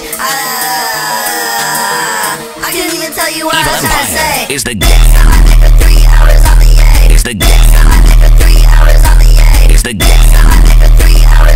I can't even tell you what I was trying to say. Is the Next time I make for 3 hours on the A. Is the Next time I make for 3 hours on the A. Is the Next time I make for 3 hours